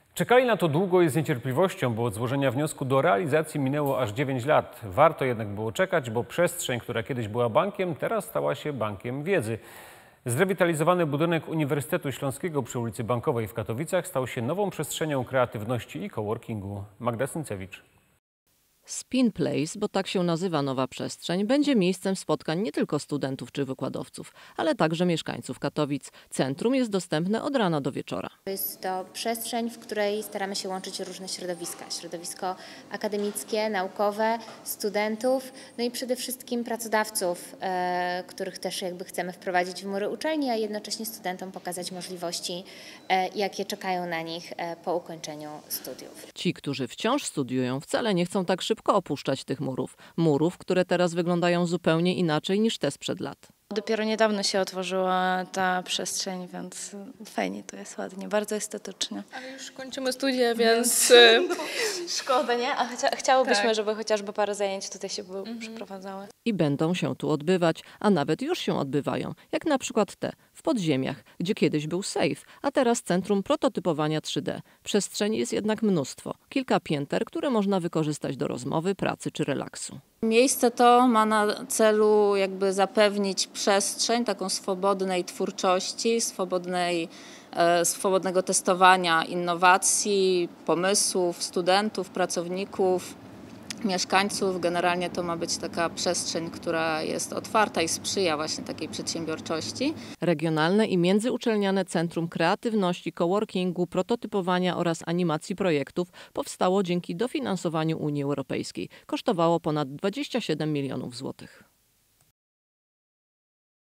Czekali na to długo i z niecierpliwością, bo od złożenia wniosku do realizacji minęło aż 9 lat. Warto jednak było czekać, bo przestrzeń, która kiedyś była bankiem, teraz stała się bankiem wiedzy. Zrewitalizowany budynek Uniwersytetu Śląskiego przy ulicy Bankowej w Katowicach stał się nową przestrzenią kreatywności i coworkingu. Magda Syncewicz. Spin Place, bo tak się nazywa nowa przestrzeń, będzie miejscem spotkań nie tylko studentów czy wykładowców, ale także mieszkańców Katowic. Centrum jest dostępne od rana do wieczora. Jest to przestrzeń, w której staramy się łączyć różne środowiska. Środowisko akademickie, naukowe, studentów, no i przede wszystkim pracodawców, których też chcemy wprowadzić w mury uczelni, a jednocześnie studentom pokazać możliwości, jakie czekają na nich po ukończeniu studiów. Ci, którzy wciąż studiują, wcale nie chcą tak szybko opuszczać tych murów. Murów, które teraz wyglądają zupełnie inaczej niż te sprzed lat. Dopiero niedawno się otworzyła ta przestrzeń, więc fajnie tu jest, ładnie, bardzo estetycznie. Ale już kończymy studia, więc Szkoda, nie? A chciałobyśmy, Tak. żeby chociażby parę zajęć tutaj się przeprowadzały. I będą się tu odbywać, a nawet już się odbywają, jak na przykład te w podziemiach, gdzie kiedyś był safe, a teraz centrum prototypowania 3D. Przestrzeni jest jednak mnóstwo, kilka pięter, które można wykorzystać do rozmowy, pracy czy relaksu. Miejsce to ma na celu zapewnić przestrzeń taką swobodnej twórczości, swobodnego testowania innowacji, pomysłów, studentów, pracowników, mieszkańców. Generalnie to ma być taka przestrzeń, która jest otwarta i sprzyja właśnie takiej przedsiębiorczości. Regionalne i międzyuczelniane Centrum Kreatywności, Coworkingu, Prototypowania oraz Animacji Projektów powstało dzięki dofinansowaniu Unii Europejskiej. Kosztowało ponad 27 milionów złotych.